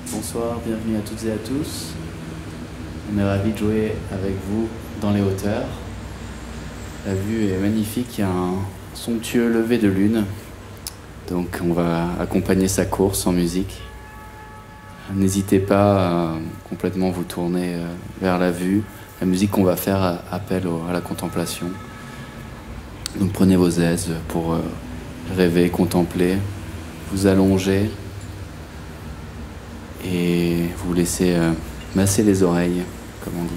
Bonsoir, bienvenue à toutes et à tous. On est ravis de jouer avec vous dans les hauteurs. La vue est magnifique, il y a un somptueux lever de lune. Donc on va accompagner sa course en musique. N'hésitez pas à complètement vous tourner vers la vue. La musique qu'on va faire appelle à la contemplation. Donc prenez vos aises pour rêver, contempler, vous allonger et vous laisser masser les oreilles, comme on dit.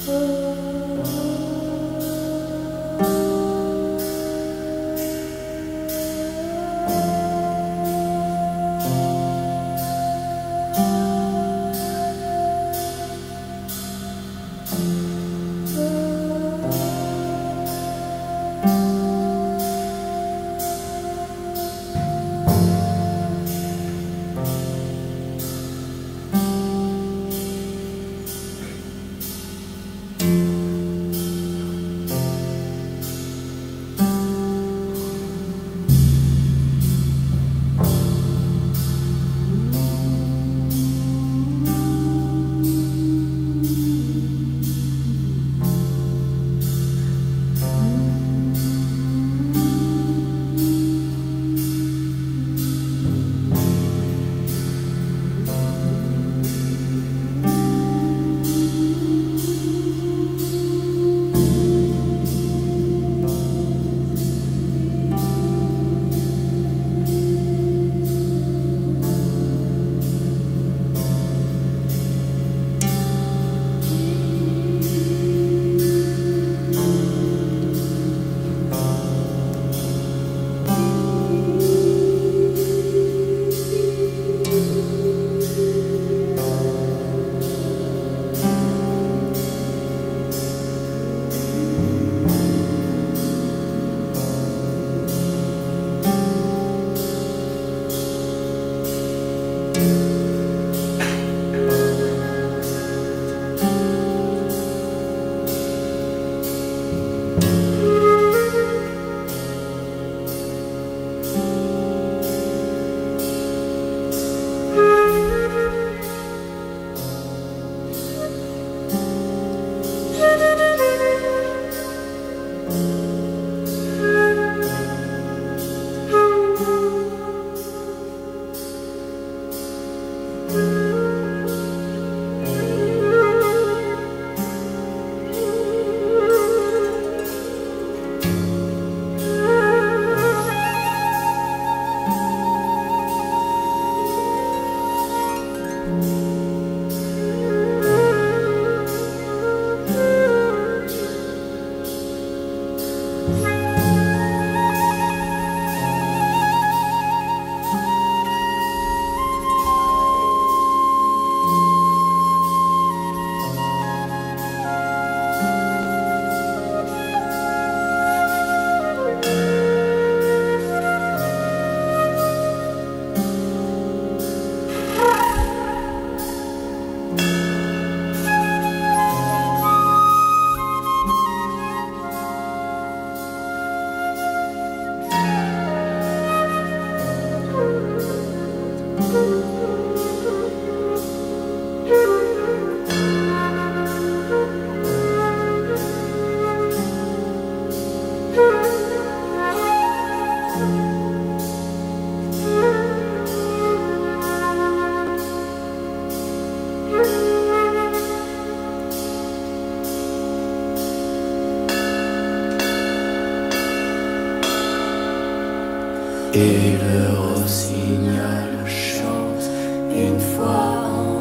Et le rossignol chante une fois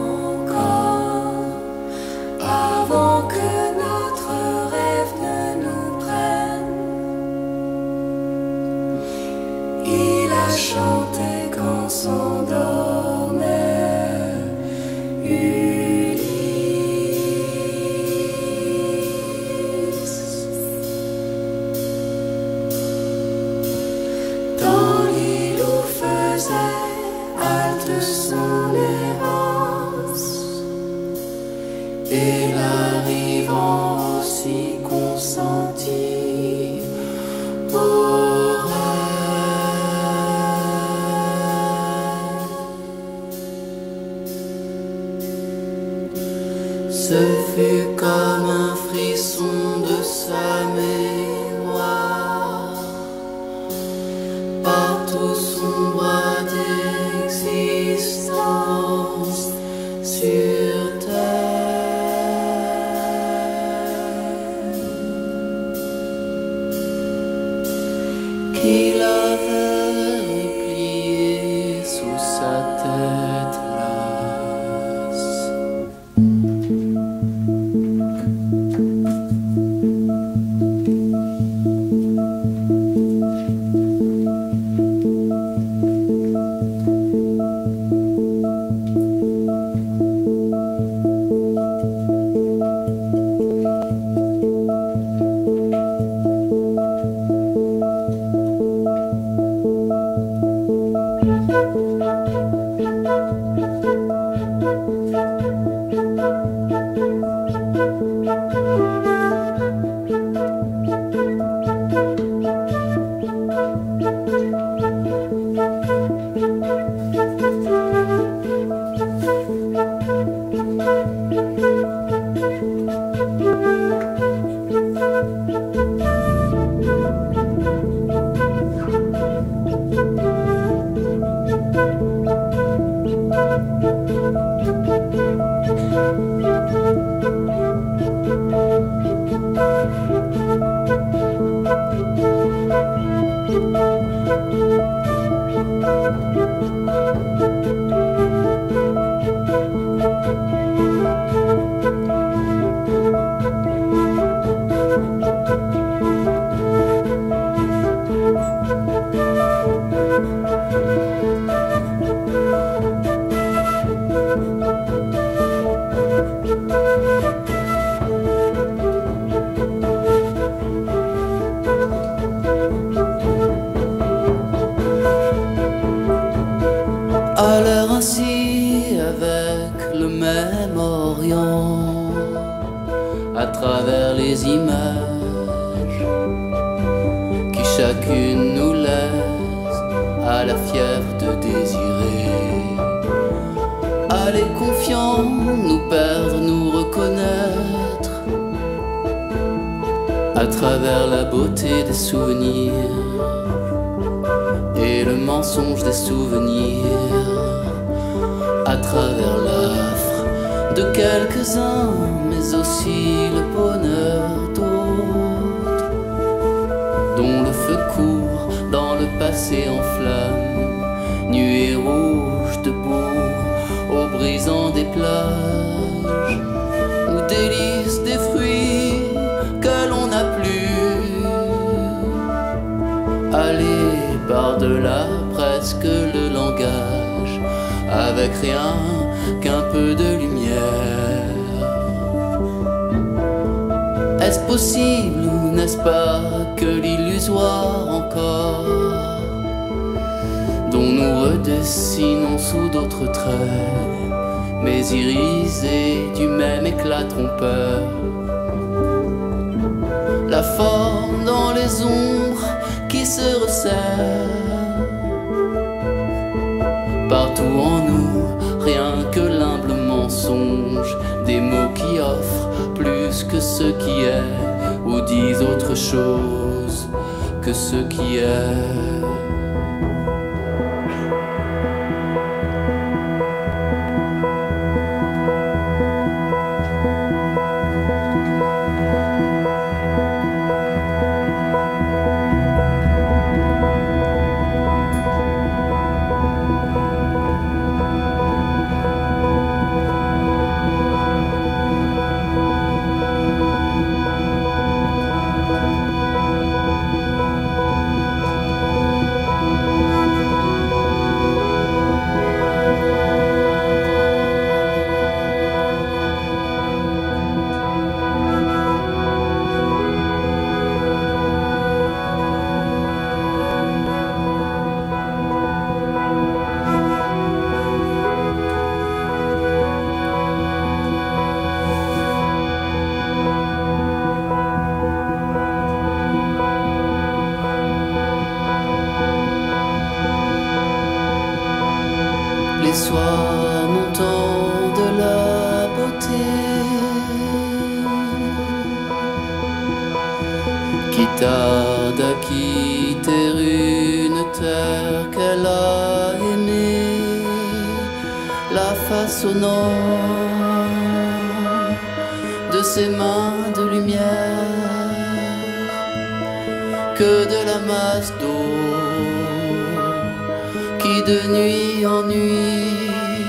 encore, avant que notre rêve ne nous prenne. Il a chanté quand s'endormait Ulysse. Dans l'île où faisait halte son errant, À l'air ainsi avec le même Orient, à travers les images qui chacune nous laisse à la fièvre de désirer. Aller confiants, nous perdre, nous reconnaître à travers la beauté des souvenirs et le mensonge des souvenirs, à travers l'affre de quelques-uns, mais aussi le bonheur d'autres, dont le feu court dans le passé en flammes, nuées rouges debout au brisant des plages, ou délices des fruits que l'on n'a plus. Aller par-delà presque le langage, avec rien qu'un peu de lumière. Est-ce possible ou n'est-ce pas que l'illusoire encore, dont nous redessinons sous d'autres traits, mais irisés du même éclat trompeur, la forme dans les ombres qui se resserre, partout en nous, rien que l'humble mensonge, des mots qui offrent plus que ce qui est, ou disent autre chose que ce qui est. Les soirs montants de la beauté qui tarde à quitter une terre qu'elle a aimée, la façonnant de ses mains de lumière, que de la masse d'eau qui de nuit en nuit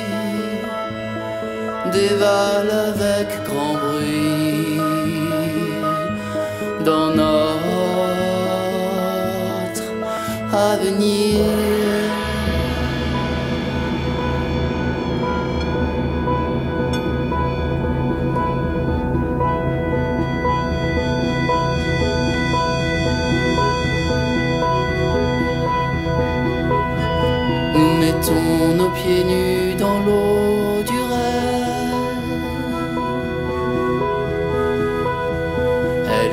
dévale avec grand bruit dans notre avenir. Nous mettons nos pieds nus dans l'eau du rêve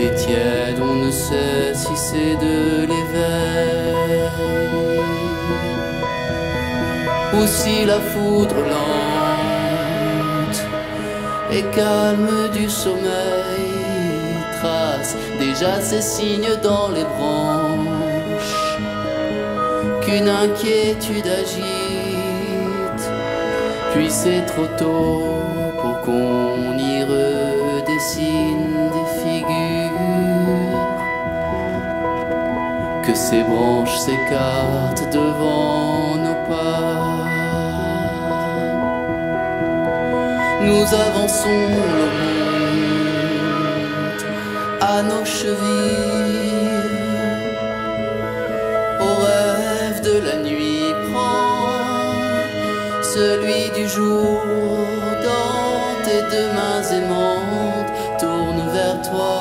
rêve est tiède, on ne sait si c'est de l'éveil ou si la foudre lente et calme du sommeil trace déjà ses signes dans les branches qu'une inquiétude agite. Puis c'est trop tôt pour qu'on y redessine des figures, que ces branches s'écartent devant nos pas. Nous avançons le monde à nos chevilles, au rêve de la nuit prend celui du jour dans tes deux mains aimantes, tourne vers toi.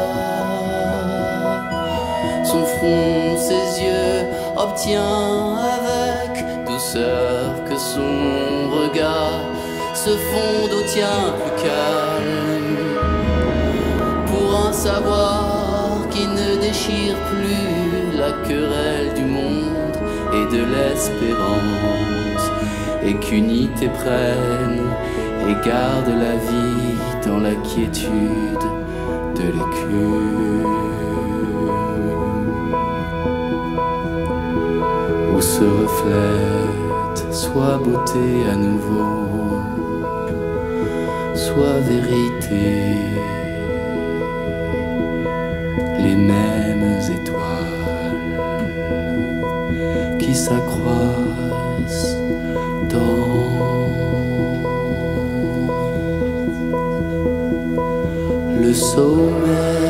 Son front, ses yeux, obtient avec douceur que son regard se fonde au tien plus calme, pour un savoir qui ne déchire plus la querelle du monde et de l'espérance, et qu'unité prenne et garde la vie dans la quiétude de l'écume, où se reflète soit beauté à nouveau, soit vérité, les mêmes étoiles qui s'accroissent dans le sommeil.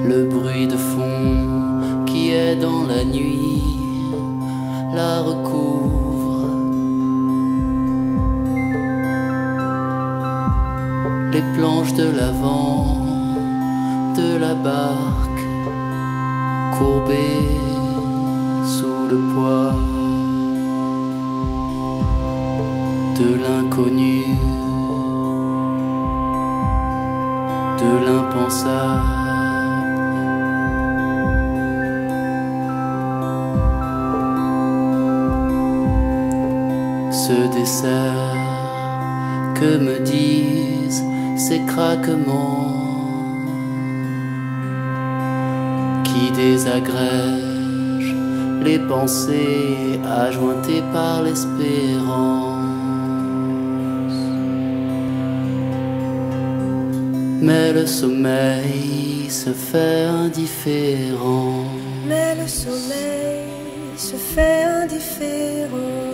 Le bruit de fond qui est dans la nuit la recouvre. Les planches de l'avant de la barque courbées sous le poids de l'inconnu, de l'impensable. Ce dessert que me disent ces craquements qui désagrègent les pensées ajointées par l'espérance. Mais le sommeil se fait indifférent. Mais le sommeil se fait indifférent.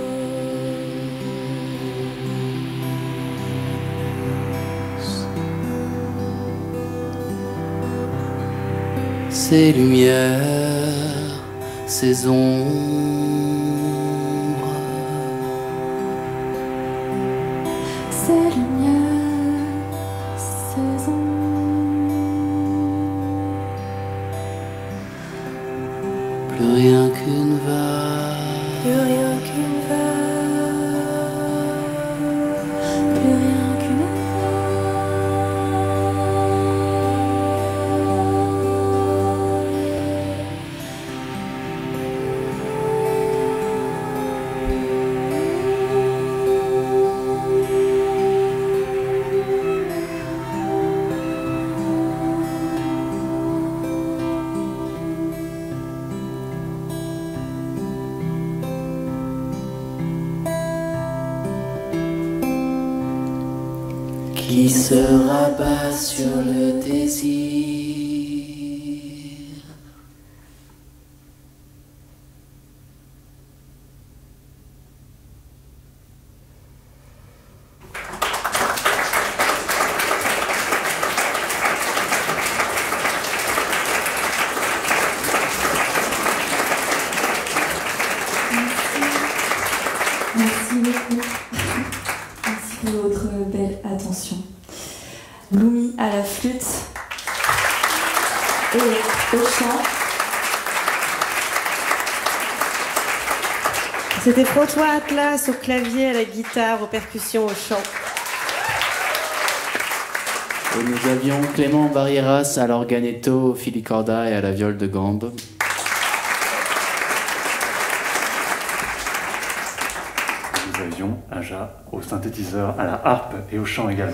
Ces lumières, ces ombres, ces lumières, ces ombres, plus rien qu'une vague, Plus rien qu'une vague, plus rien qu'une qui se rabat sur le désir. Merci beaucoup. Merci pour votre belle attention. Bloumi à la flûte et au chant. C'était François Atlas au clavier, à la guitare, aux percussions, au chant. Et nous avions Clément Barrieras à l'organetto, au filicorda et à la viole de gambe. Nous avions Aja au synthétiseur, à la harpe et au chant également.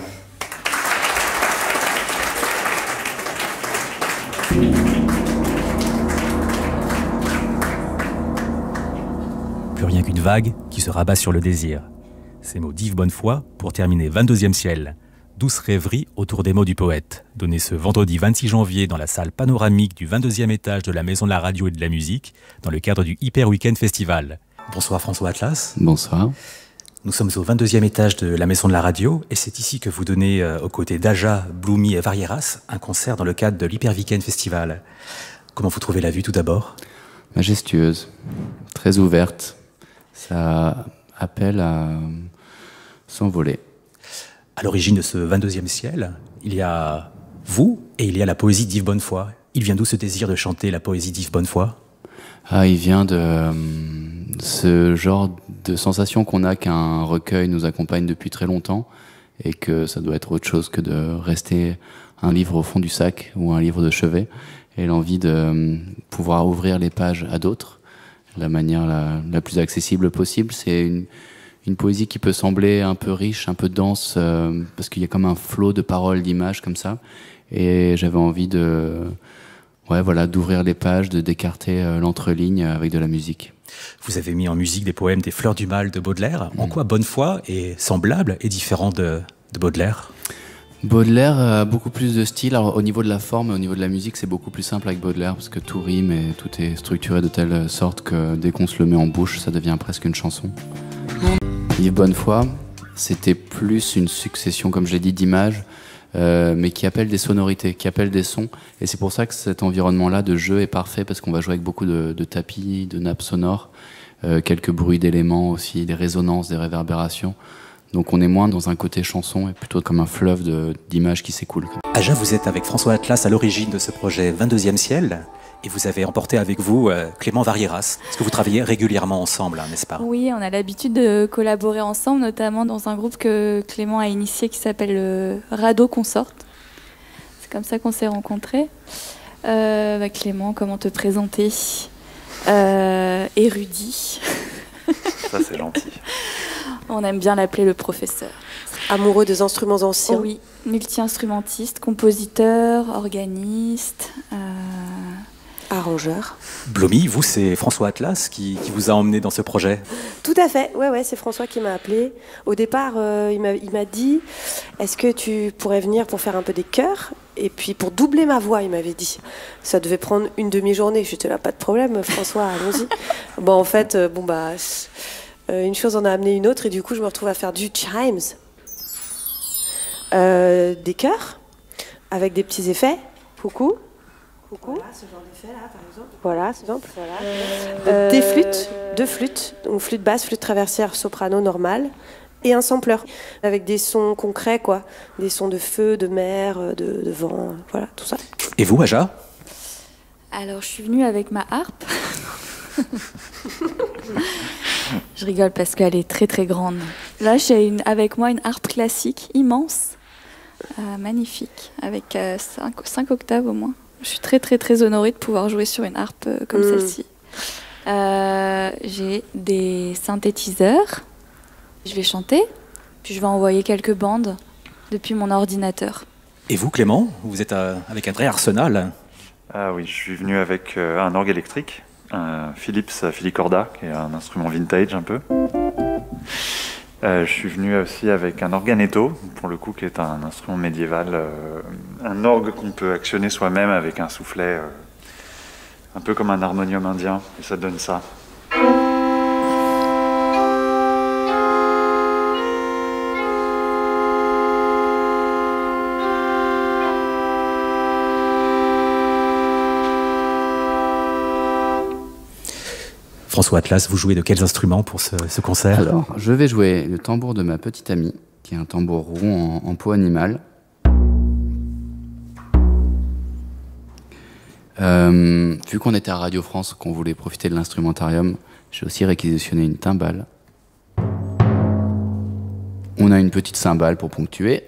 Plus rien qu'une vague qui se rabat sur le désir. Ces mots d'Yves Bonnefoy pour terminer 22e ciel. Douce rêverie autour des mots du poète, donné ce vendredi 26 janvier dans la salle panoramique du 22e étage de la Maison de la Radio et de la Musique, dans le cadre du Hyper Weekend Festival. Bonsoir François Atlas. Bonsoir. Nous sommes au 22e étage de la Maison de la Radio et c'est ici que vous donnez, aux côtés d'Aja, Bloumi et Varieras, un concert dans le cadre de l'Hyper Weekend Festival. Comment vous trouvez la vue tout d'abord ? Majestueuse, très ouverte. Ça appelle à s'envoler. À l'origine de ce 22e ciel, il y a vous et il y a la poésie d'Yves Bonnefoy. Il vient d'où ce désir de chanter la poésie d'Yves Bonnefoy ? Ah, il vient de ce genre de sensation qu'on a qu'un recueil nous accompagne depuis très longtemps et que ça doit être autre chose que de rester un livre au fond du sac ou un livre de chevet, et l'envie de pouvoir ouvrir les pages à d'autres de la manière la plus accessible possible. C'est une poésie qui peut sembler un peu riche, un peu dense, parce qu'il y a comme un flot de paroles, d'images comme ça, et j'avais envie d'ouvrir les pages, de d'écarter l'entreligne avec de la musique. Vous avez mis en musique des poèmes des Fleurs du Mal de Baudelaire. En quoi Bonnefoy est semblable et différent de Baudelaire ? Baudelaire a beaucoup plus de style. Alors, au niveau de la forme et au niveau de la musique, c'est beaucoup plus simple avec Baudelaire parce que tout rime et tout est structuré de telle sorte que dès qu'on se le met en bouche, ça devient presque une chanson. Yves Bonnefoy, c'était plus une succession, comme je l'ai dit, d'images mais qui appelle des sonorités, qui appelle des sons. Et c'est pour ça que cet environnement-là de jeu est parfait, parce qu'on va jouer avec beaucoup de tapis, de nappes sonores, quelques bruits d'éléments aussi, des résonances, des réverbérations. Donc on est moins dans un côté chanson et plutôt comme un fleuve d'images qui s'écoulent. Aja, vous êtes avec François Atlas à l'origine de ce projet 22e ciel et vous avez emporté avec vous Clément Varieras. Est-ce que vous travaillez régulièrement ensemble, hein, n'est-ce pas? Oui, on a l'habitude de collaborer ensemble, notamment dans un groupe que Clément a initié qui s'appelle Rado Consort. C'est comme ça qu'on s'est rencontrés. Clément, comment te présenter? Érudit. Ça, c'est gentil. On aime bien l'appeler le professeur. Amoureux des instruments anciens. Oui, multi-instrumentiste, compositeur, organiste, arrangeur. Blomy, vous, c'est François Atlas qui vous a emmené dans ce projet? Tout à fait, ouais, c'est François qui m'a appelé. Au départ, il m'a dit, est-ce que tu pourrais venir pour faire un peu des chœurs? Et puis pour doubler ma voix, il m'avait dit. Ça devait prendre une demi-journée. J'étais là, pas de problème, François, allons-y. Bon, en fait, une chose en a amené une autre, et du coup, je me retrouve à faire du chimes, des chœurs, avec des petits effets. Coucou. Voilà, ce genre d'effet là, par exemple. Voilà, par exemple. Voilà. Des flûtes, deux flûtes, donc flûte basse, flûte traversière, soprano normale, et un sampler avec des sons concrets, quoi, des sons de feu, de mer, de vent, voilà, tout ça. Et vous, Aja? Alors, je suis venue avec ma harpe. Je rigole parce qu'elle est très très grande. Là, j'ai avec moi une harpe classique immense, magnifique, avec 5 octaves au moins. Je suis très très très honorée de pouvoir jouer sur une harpe comme celle-ci. J'ai des synthétiseurs. Je vais chanter, puis je vais envoyer quelques bandes depuis mon ordinateur. Et vous, Clément, vous êtes avec un vrai arsenal? Ah oui, je suis venu avec un orgue électrique, un Philips Filicorda, qui est un instrument vintage un peu. Je suis venu aussi avec un organetto, pour le coup, qui est un instrument médiéval, un orgue qu'on peut actionner soi-même avec un soufflet, un peu comme un harmonium indien, et ça donne ça. François Atlas, vous jouez de quels instruments pour ce concert? Alors, je vais jouer le tambour de ma petite amie, qui est un tambour rond en peau animale. Vu qu'on était à Radio France, qu'on voulait profiter de l'instrumentarium, j'ai aussi réquisitionné une timbale. On a une petite cymbale pour ponctuer.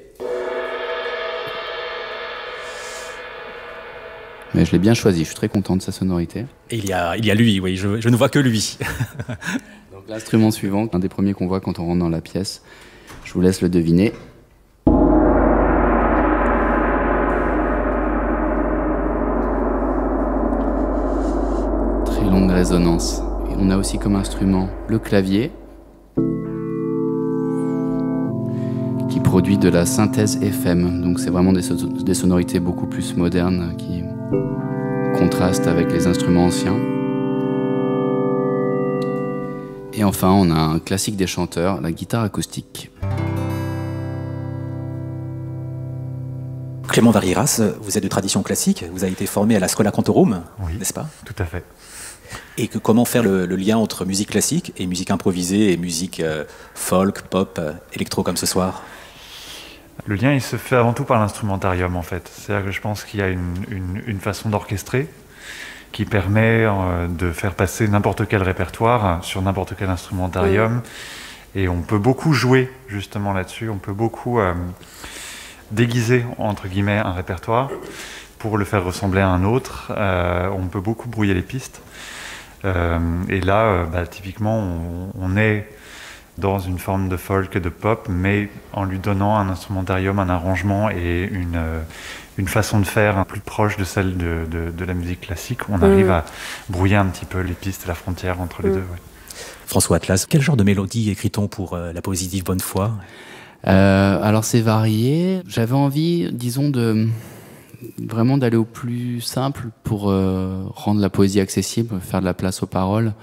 Mais je l'ai bien choisi, je suis très content de sa sonorité. Et il y a lui, oui, je ne vois que lui. Donc l'instrument suivant, un des premiers qu'on voit quand on rentre dans la pièce, je vous laisse le deviner. Très longue résonance. Et on a aussi comme instrument le clavier, qui produit de la synthèse FM. Donc c'est vraiment des sonorités beaucoup plus modernes qui contrastent avec les instruments anciens. Et enfin, on a un classique des chanteurs, la guitare acoustique. Clément Varieras, vous êtes de tradition classique, vous avez été formé à la Schola Cantorum, Oui, n'est-ce pas? Tout à fait. Et comment faire le lien entre musique classique et musique improvisée et musique folk, pop, électro comme ce soir? Le lien, il se fait avant tout par l'instrumentarium, en fait. C'est-à-dire que je pense qu'il y a une façon d'orchestrer qui permet de faire passer n'importe quel répertoire sur n'importe quel instrumentarium. Et on peut beaucoup jouer, justement, là-dessus. On peut beaucoup déguiser, entre guillemets, un répertoire pour le faire ressembler à un autre. On peut beaucoup brouiller les pistes. Et là, typiquement, on est dans une forme de folk et de pop, mais en lui donnant un instrumentarium, un arrangement et une façon de faire plus proche de celle de la musique classique. On arrive à brouiller un petit peu les pistes, la frontière entre les deux. Ouais. François Atlas, quel genre de mélodie écrit-on pour la poésie d'Yves Bonnefoy? Alors c'est varié. J'avais envie, disons, vraiment d'aller au plus simple pour rendre la poésie accessible, faire de la place aux paroles.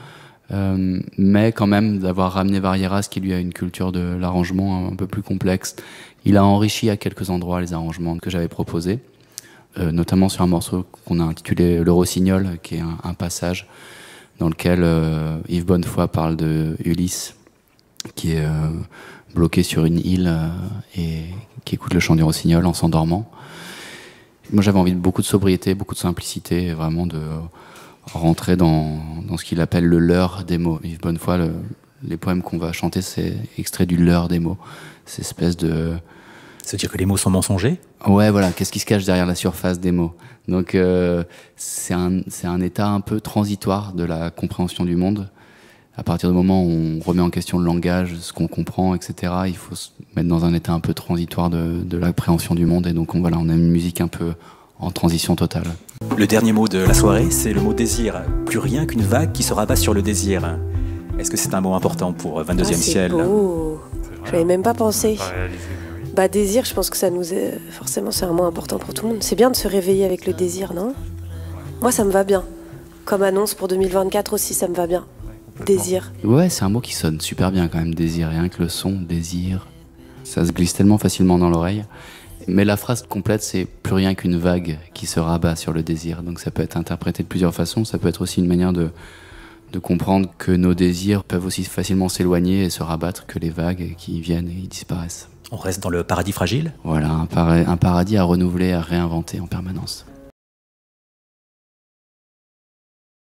mais quand même d'avoir ramené Varieras, qui lui a une culture de l'arrangement un peu plus complexe. Il a enrichi à quelques endroits les arrangements que j'avais proposés, notamment sur un morceau qu'on a intitulé Le Rossignol, qui est un passage dans lequel Yves Bonnefoy parle de Ulysse, qui est bloqué sur une île et qui écoute le chant du rossignol en s'endormant. Moi, j'avais envie de beaucoup de sobriété, beaucoup de simplicité, et vraiment de rentrer dans ce qu'il appelle le leurre des mots. Yves Bonnefoy, les poèmes qu'on va chanter, c'est extrait du leurre des mots. Cette espèce de... Se dire que les mots sont mensongers? Ouais, voilà, qu'est-ce qui se cache derrière la surface des mots? Donc, c'est un état un peu transitoire de la compréhension du monde. À partir du moment où on remet en question le langage, ce qu'on comprend, etc., il faut se mettre dans un état un peu transitoire de l'appréhension du monde. Et donc, on a une musique un peu en transition totale. Le dernier mot de la soirée, c'est le mot désir. Plus rien qu'une vague qui se rabat sur le désir. Est-ce que c'est un mot important pour 22e ciel? Beau. Je n'avais même pas pensé. Pas réalisé, mais oui. Bah, désir, je pense que ça nous est... Forcément, c'est un mot important pour tout le monde. C'est bien de se réveiller avec le désir, non? Moi, ça me va bien. Comme annonce pour 2024 aussi, ça me va bien. Désir. Ouais, c'est un mot qui sonne super bien quand même, désir. Rien que le son, désir. Ça se glisse tellement facilement dans l'oreille. Mais la phrase complète, c'est plus rien qu'une vague qui se rabat sur le désir. Donc ça peut être interprété de plusieurs façons. Ça peut être aussi une manière de comprendre que nos désirs peuvent aussi facilement s'éloigner et se rabattre que les vagues qui viennent et disparaissent. On reste dans le paradis fragile? Voilà, un paradis à renouveler, à réinventer en permanence.